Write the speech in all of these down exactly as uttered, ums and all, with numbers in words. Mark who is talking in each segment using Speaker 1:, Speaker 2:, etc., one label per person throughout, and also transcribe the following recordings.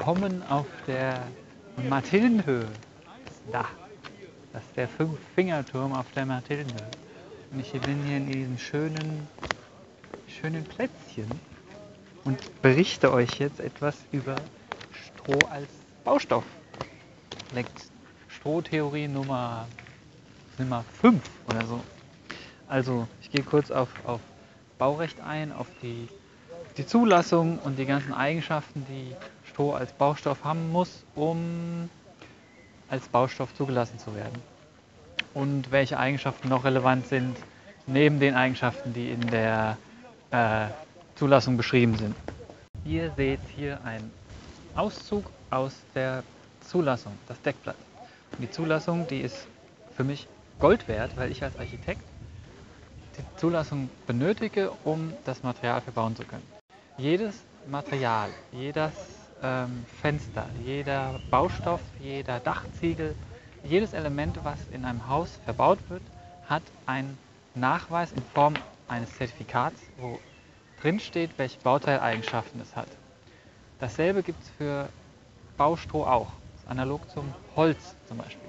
Speaker 1: willkommen auf der Mathildenhöhe. Da, das ist der Fünf-Fingerturm auf der Mathildenhöhe. Und ich bin hier in diesem schönen, schönen Plätzchen und berichte euch jetzt etwas über Stroh als Baustoff. Strohtheorie Nummer, Nummer fünf oder so. Also, ich gehe kurz auf, auf Baurecht ein, auf die, die Zulassung und die ganzen Eigenschaften, die Stroh als Baustoff haben muss, um als Baustoff zugelassen zu werden. Und welche Eigenschaften noch relevant sind, neben den Eigenschaften, die in der äh, Zulassung beschrieben sind. Ihr seht hier einen Auszug aus der Zulassung, das Deckblatt. Und die Zulassung, die ist für mich Gold wert, weil ich als Architekt die Zulassung benötige, um das Material verbauen zu können. Jedes Material, jedes ähm, Fenster, jeder Baustoff, jeder Dachziegel, jedes Element, was in einem Haus verbaut wird, hat einen Nachweis in Form eines Zertifikats, wo drin steht, welche Bauteileigenschaften es hat. Dasselbe gibt es für Baustroh auch, das ist analog zum Holz zum Beispiel.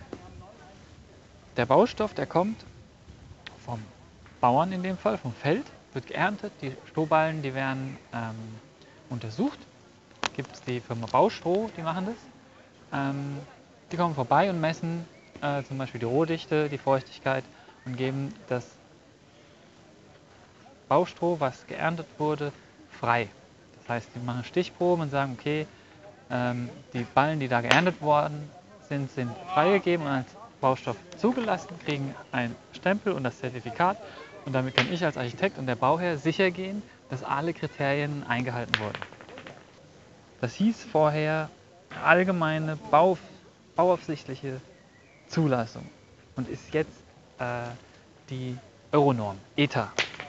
Speaker 1: Der Baustoff, der kommt vom Bauern in dem Fall, vom Feld, wird geerntet, die Strohballen, die werden ähm, untersucht. Gibt es die Firma Baustroh, die machen das. Ähm, die kommen vorbei und messen äh, zum Beispiel die Rohdichte, die Feuchtigkeit und geben das Baustroh, was geerntet wurde, frei. Das heißt, die machen Stichproben und sagen, okay, ähm, die Ballen, die da geerntet worden sind, sind freigegeben und als Baustoff zugelassen, kriegen einen Stempel und das Zertifikat. Und damit kann ich als Architekt und der Bauherr sicher gehen, dass alle Kriterien eingehalten wurden. Das hieß vorher allgemeine Bau, bauaufsichtliche Zulassung und ist jetzt äh, die Euronorm, E T A,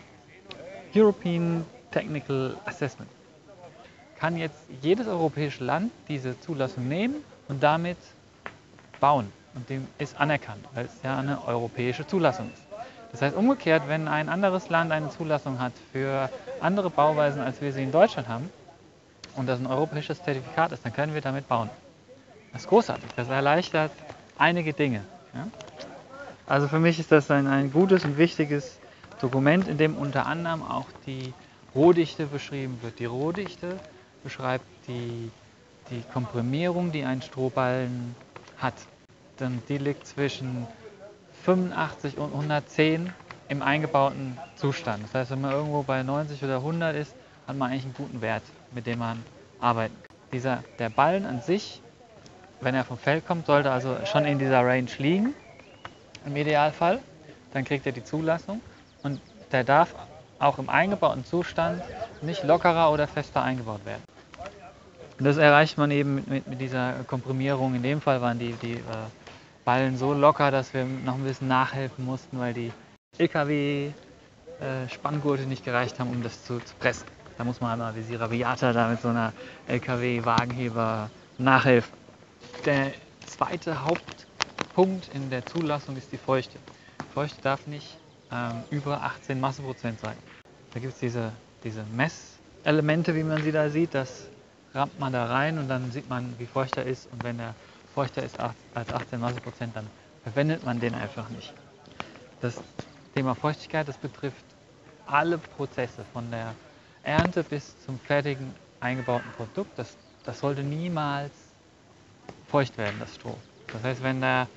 Speaker 1: European Technical Assessment. Kann jetzt jedes europäische Land diese Zulassung nehmen und damit bauen. Und dem ist anerkannt, weil es ja eine europäische Zulassung ist. Das heißt umgekehrt, wenn ein anderes Land eine Zulassung hat für andere Bauweisen, als wir sie in Deutschland haben, und das ein europäisches Zertifikat ist, dann können wir damit bauen. Das ist großartig, das erleichtert einige Dinge. Ja? Also für mich ist das ein, ein gutes und wichtiges Dokument, in dem unter anderem auch die Rohdichte beschrieben wird. Die Rohdichte beschreibt die, die Komprimierung, die ein Strohballen hat. Dann die liegt zwischen fünfundachtzig und hundertzehn im eingebauten Zustand. Das heißt, wenn man irgendwo bei neunzig oder hundert ist, hat man eigentlich einen guten Wert, mit dem man arbeiten kann. Dieser, der Ballen an sich, wenn er vom Feld kommt, sollte also schon in dieser Range liegen, im Idealfall. Dann kriegt er die Zulassung und der darf auch im eingebauten Zustand nicht lockerer oder fester eingebaut werden. Und das erreicht man eben mit, mit, mit dieser Komprimierung. In dem Fall waren die, die äh, Ballen so locker, dass wir noch ein bisschen nachhelfen mussten, weil die L K W-Spanngurte äh, nicht gereicht haben, um das zu, zu pressen. Da muss man einmal wie die Raviata da mit so einer L K W-Wagenheber nachhelfen. Der zweite Hauptpunkt in der Zulassung ist die Feuchte. Die Feuchte darf nicht ähm, über achtzehn Masseprozent sein. Da gibt es diese, diese Messelemente, wie man sie da sieht. Das rammt man da rein und dann sieht man, wie feucht er ist. Und wenn er feuchter ist als achtzehn Masseprozent, dann verwendet man den einfach nicht. Das Thema Feuchtigkeit, das betrifft alle Prozesse, von der Ernte bis zum fertigen eingebauten Produkt. Das, das sollte niemals feucht werden, das Stroh. Das heißt, wenn der,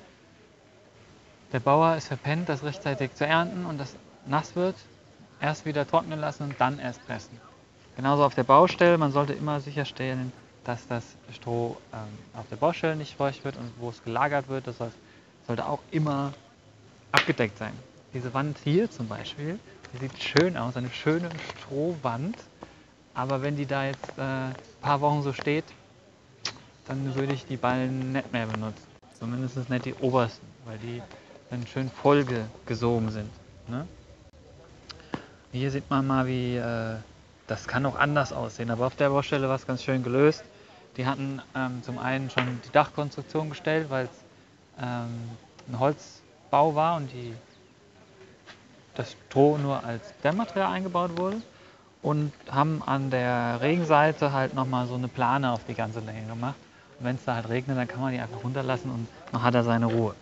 Speaker 1: der Bauer es verpennt, das rechtzeitig zu ernten und das nass wird, erst wieder trocknen lassen und dann erst pressen. Genauso auf der Baustelle, man sollte immer sicherstellen, dass das Stroh ähm, auf der Baustelle nicht feucht wird und wo es gelagert wird, das soll, sollte auch immer abgedeckt sein. Diese Wand hier zum Beispiel, die sieht schön aus, eine schöne Strohwand, aber wenn die da jetzt äh, ein paar Wochen so steht, dann würde ich die Ballen nicht mehr benutzen. Zumindest nicht die obersten, weil die dann schön voll gesogen sind. Ne? Hier sieht man mal, wie äh, das kann auch anders aussehen, aber auf der Baustelle war es ganz schön gelöst. Die hatten ähm, zum einen schon die Dachkonstruktion gestellt, weil es ähm, ein Holzbau war und die, das Stroh nur als Dämmmaterial eingebaut wurde. und haben an der Regenseite halt nochmal so eine Plane auf die ganze Länge gemacht. Und wenn es da halt regnet, dann kann man die einfach runterlassen und dann hat er seine Ruhe.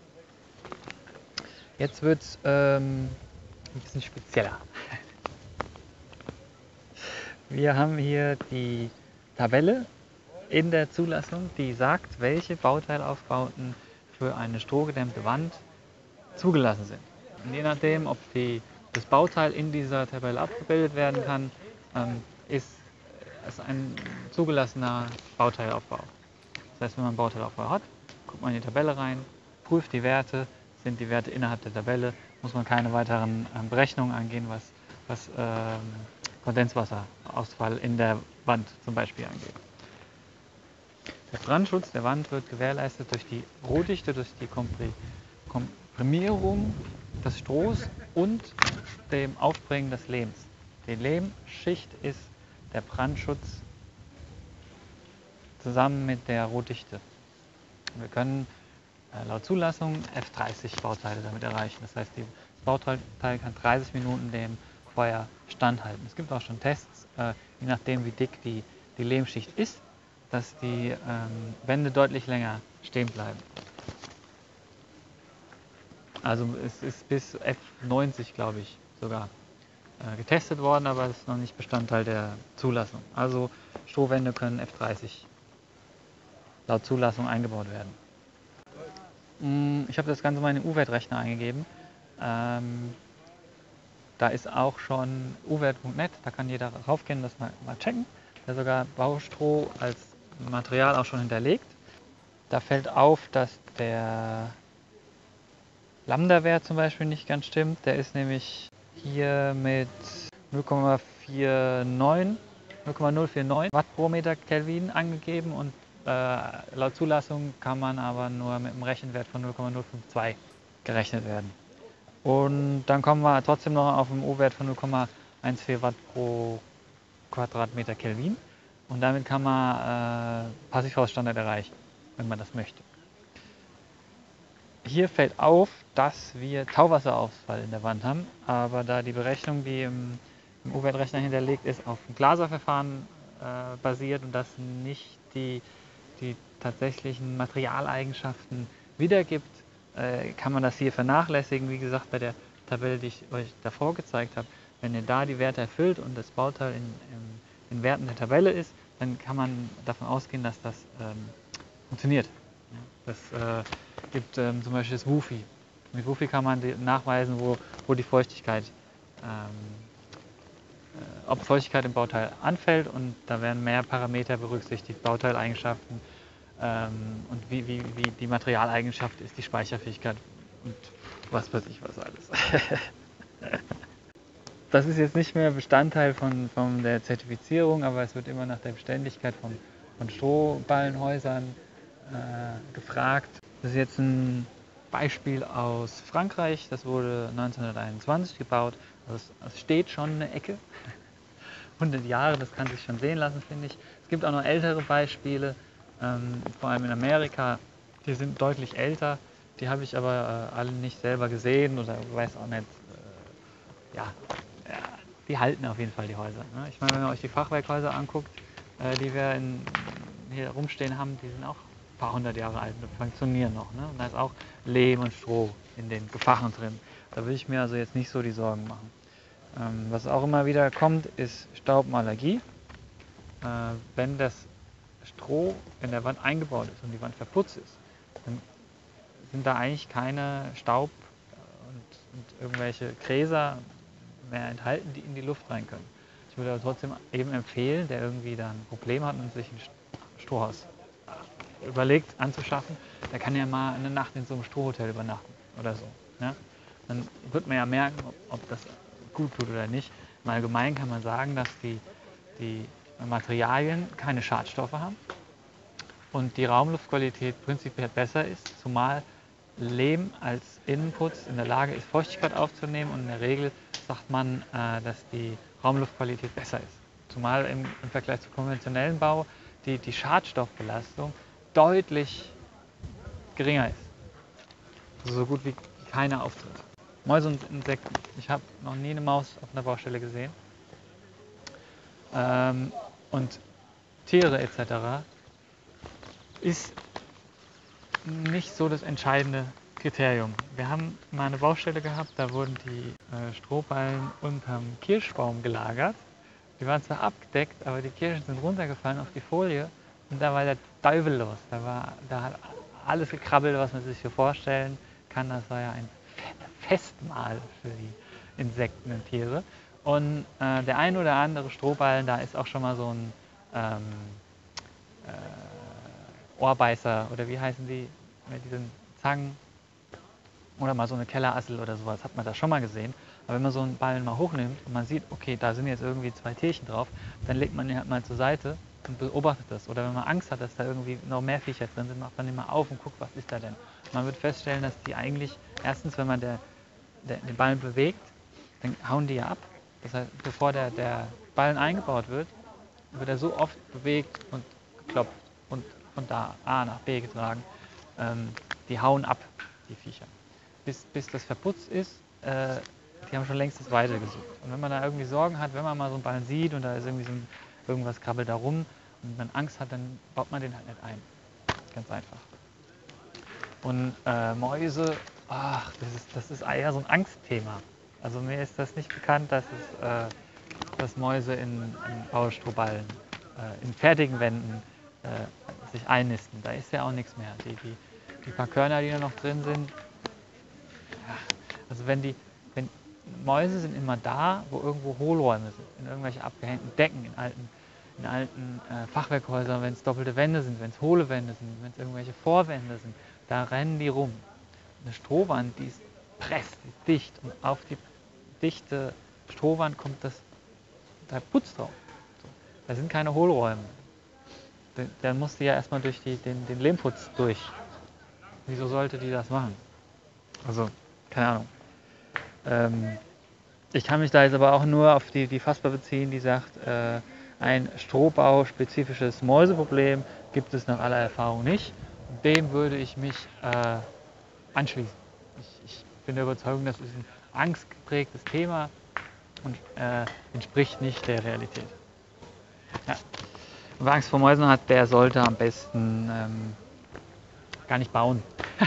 Speaker 1: Jetzt wird es ähm, ein bisschen spezieller. Wir haben hier die Tabelle in der Zulassung, die sagt, welche Bauteilaufbauten für eine strohgedämmte Wand zugelassen sind. Und je nachdem, ob die, das Bauteil in dieser Tabelle abgebildet werden kann, ähm, ist es ein zugelassener Bauteilaufbau. Das heißt, wenn man einen Bauteilaufbau hat, guckt man in die Tabelle rein, prüft die Werte, sind die Werte innerhalb der Tabelle, muss man keine weiteren ähm, Berechnungen angehen, was, was ähm, Kondenswasserausfall in der Wand zum Beispiel angeht. Der Brandschutz der Wand wird gewährleistet durch die Rohdichte, durch die Komprimierung des Strohs und dem Aufbringen des Lehms. Die Lehmschicht ist der Brandschutz zusammen mit der Rohdichte. Wir können äh, laut Zulassung F dreißig Bauteile damit erreichen. Das heißt, das Bauteil kann dreißig Minuten dem Feuer standhalten. Es gibt auch schon Tests, äh, je nachdem wie dick die, die Lehmschicht ist, dass die ähm, Wände deutlich länger stehen bleiben. Also es ist bis F neunzig, glaube ich, sogar äh, getestet worden, aber es ist noch nicht Bestandteil der Zulassung. Also Strohwände können F dreißig laut Zulassung eingebaut werden. Ich habe das Ganze mal in den U-Wert-Rechner eingegeben. Ähm, da ist auch schon u wert punkt net, da kann jeder raufgehen und das mal, mal checken. Da ist sogar Baustroh als Material auch schon hinterlegt. Da fällt auf, dass der Lambda-Wert zum Beispiel nicht ganz stimmt. Der ist nämlich hier mit null Komma null null vier neun Watt pro Meter Kelvin angegeben und äh, laut Zulassung kann man aber nur mit einem Rechenwert von null Komma null fünf zwei gerechnet werden. Und dann kommen wir trotzdem noch auf einen U-Wert von null Komma vierzehn Watt pro Quadratmeter Kelvin. Und damit kann man äh, Passivhausstandard erreichen, wenn man das möchte. Hier fällt auf, dass wir Tauwasserausfall in der Wand haben, aber da die Berechnung, die im, im U-Wert-Rechner hinterlegt ist, auf dem Glaserverfahren äh, basiert und das nicht die, die tatsächlichen Materialeigenschaften wiedergibt, äh, kann man das hier vernachlässigen. Wie gesagt, bei der Tabelle, die ich euch davor gezeigt habe, wenn ihr da die Werte erfüllt und das Bauteil in, in, in Werten der Tabelle ist, dann kann man davon ausgehen, dass das ähm, funktioniert. Ja, das äh, gibt ähm, zum Beispiel das Wufi. Mit Wufi kann man nachweisen, wo, wo die Feuchtigkeit, ähm, äh, ob Feuchtigkeit im Bauteil anfällt, und da werden mehr Parameter berücksichtigt, Bauteileigenschaften ähm, und wie, wie, wie die Materialeigenschaft ist, die Speicherfähigkeit und was weiß ich was alles. Das ist jetzt nicht mehr Bestandteil von, von der Zertifizierung, aber es wird immer nach der Beständigkeit von, von Strohballenhäusern äh, gefragt. Das ist jetzt ein Beispiel aus Frankreich, das wurde neunzehnhunderteinundzwanzig gebaut. Also es, es steht schon eine Ecke, hundert Jahre, das kann sich schon sehen lassen, finde ich. Es gibt auch noch ältere Beispiele, ähm, vor allem in Amerika, die sind deutlich älter. Die habe ich aber äh, alle nicht selber gesehen oder weiß auch nicht. Äh, ja, ja, die halten auf jeden Fall die Häuser. Ne? Ich meine, wenn ihr euch die Fachwerkhäuser anguckt, äh, die wir in, hier rumstehen haben, die sind auch ein paar hundert Jahre alt und funktionieren noch. Ne? Und da ist auch Lehm und Stroh in den Gefachen drin. Da will ich mir also jetzt nicht so die Sorgen machen. Ähm, was auch immer wieder kommt, ist Staubenallergie. Äh, wenn das Stroh in der Wand eingebaut ist und die Wand verputzt ist, dann sind da eigentlich keine Staub und, und irgendwelche Gräser mehr enthalten, die in die Luft rein können. Ich würde aber trotzdem eben empfehlen, der irgendwie da ein Problem hat und sich ein Strohhaus überlegt anzuschaffen, der kann ja mal eine Nacht in so einem Strohhotel übernachten oder so. Ja? Dann wird man ja merken, ob, ob das gut tut oder nicht. Im Allgemeinen kann man sagen, dass die, die Materialien keine Schadstoffe haben und die Raumluftqualität prinzipiell besser ist, zumal Lehm als Innenputz in der Lage ist, Feuchtigkeit aufzunehmen, und in der Regel sagt man, äh, dass die Raumluftqualität besser ist. Zumal im, im Vergleich zu konventionellen Bau die, die Schadstoffbelastung deutlich geringer ist. Also so gut wie keine auftritt. Mäuse und Insekten. Ich habe noch nie eine Maus auf einer Baustelle gesehen. ähm, und Tiere et cetera ist nicht so das entscheidende Kriterium. Wir haben mal eine Baustelle gehabt, da wurden die äh, Strohballen unterm Kirschbaum gelagert. Die waren zwar abgedeckt, aber die Kirschen sind runtergefallen auf die Folie und da war der Teufel los. Da, war, da hat alles gekrabbelt, was man sich so vorstellen kann. Das war ja ein Festmahl für die Insekten und Tiere. Und äh, der ein oder andere Strohballen, da ist auch schon mal so ein ähm, äh, Ohrbeißer oder wie heißen die mit diesen Zangen oder mal so eine Kellerassel oder sowas, hat man da schon mal gesehen. Aber wenn man so einen Ballen mal hochnimmt und man sieht, okay, da sind jetzt irgendwie zwei Tierchen drauf, dann legt man ihn halt mal zur Seite und beobachtet das. Oder wenn man Angst hat, dass da irgendwie noch mehr Viecher drin sind, macht man den mal auf und guckt, was ist da denn. Man wird feststellen, dass die eigentlich, erstens, wenn man der, der, den Ballen bewegt, dann hauen die ja ab. Das heißt, bevor der, der Ballen eingebaut wird, wird er so oft bewegt und geklopft und von da A nach B getragen. Ähm, die hauen ab, die Viecher. Bis, bis das verputzt ist, äh, die haben schon längst das Weite gesucht. Und wenn man da irgendwie Sorgen hat, wenn man mal so einen Ballen sieht und da ist irgendwie so ein, irgendwas krabbelt da rum und man Angst hat, dann baut man den halt nicht ein. Ganz einfach. Und äh, Mäuse, ach, das ist, das ist eher so ein Angstthema. Also mir ist das nicht bekannt, dass, es, äh, dass Mäuse in, in Baustrohballen, äh, in fertigen Wänden äh, sich einnisten. Da ist ja auch nichts mehr. Die, die, die paar Körner, die da noch drin sind, ja, also wenn die, wenn Mäuse sind immer da, wo irgendwo Hohlräume sind, in irgendwelche abgehängten Decken, in alten, in alten äh, Fachwerkhäusern, wenn es doppelte Wände sind, wenn es hohle Wände sind, wenn es irgendwelche Vorwände sind, da rennen die rum. Eine Strohwand, die ist presst, die ist dicht und auf die dichte Strohwand kommt das, da Putz drauf. So. Da sind keine Hohlräume. Dann muss die ja erstmal durch die, den, den Lehmputz durch. Wieso sollte die das machen? Also, keine Ahnung. Ähm, ich kann mich da jetzt aber auch nur auf die, die Fasper beziehen, die sagt, äh, ein Strohbau-spezifisches Mäuseproblem gibt es nach aller Erfahrung nicht. Dem würde ich mich äh, anschließen. Ich, ich bin der Überzeugung, das ist ein angstgeprägtes Thema und äh, entspricht nicht der Realität. Ja. Wer Angst vor Mäusen hat, der sollte am besten ähm, gar nicht bauen.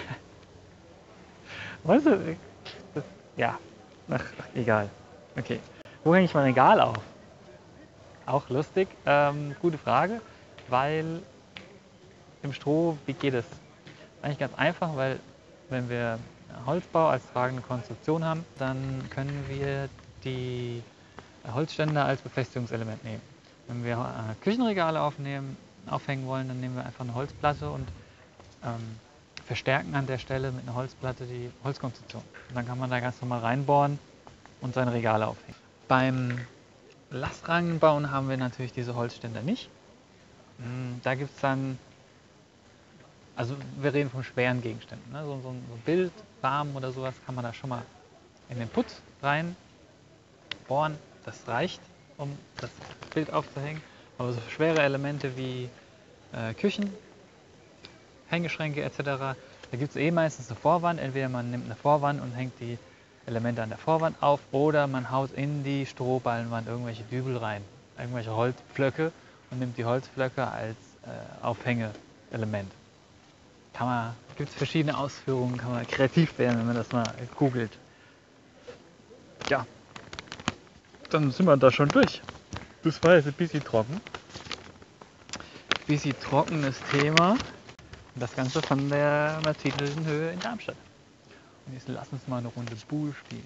Speaker 1: Weißt du, das, ja, ach, egal. Okay. Wo hänge ich mein Regal auf? Auch lustig. Ähm, gute Frage, weil im Stroh, wie geht es? Eigentlich ganz einfach, weil wenn wir Holzbau als tragende Konstruktion haben, dann können wir die Holzständer als Befestigungselement nehmen. Wenn wir äh, Küchenregale aufnehmen, aufhängen wollen, dann nehmen wir einfach eine Holzplatte und ähm, verstärken an der Stelle mit einer Holzplatte die Holzkonstruktion. Und dann kann man da ganz normal reinbohren und seine Regale aufhängen. Beim Lastrangenbauen haben wir natürlich diese Holzständer nicht. Da gibt es dann, also wir reden von schweren Gegenständen. Ne? So, so ein Bild, Rahmen oder sowas kann man da schon mal in den Putz rein bohren. Das reicht, um das Bild aufzuhängen. Aber so schwere Elemente wie äh, Küchen, Hängeschränke et cetera, da gibt es eh meistens eine Vorwand. Entweder man nimmt eine Vorwand und hängt die Elemente an der Vorwand auf oder man haut in die Strohballenwand irgendwelche Dübel rein, irgendwelche Holzpflöcke und nimmt die Holzpflöcke als äh, Aufhängeelement. Kann man, gibt es verschiedene Ausführungen, kann man kreativ werden, wenn man das mal googelt. Ja, dann sind wir da schon durch. Das war jetzt ein bisschen trocken. Ein bisschen trockenes Thema. Das Ganze von der Mathildenhöhe in Darmstadt. Und jetzt lass uns mal eine Runde Buhl spielen.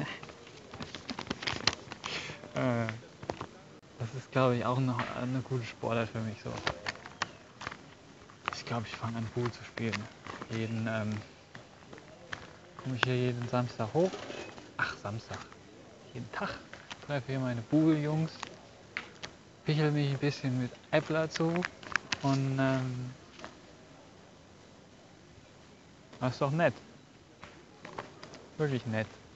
Speaker 1: äh, das ist, glaube ich, auch eine, eine gute Sportart für mich. So. Ich glaube, ich fange an, Buhl zu spielen. Jeden, ähm, komme ich hier jeden Samstag hoch. Ach, Samstag. Jeden Tag treffe hier meine Buhl-Jungs. Pichel mich ein bisschen mit Äppler zu. Und ähm, das ist doch nett. Wirklich nett.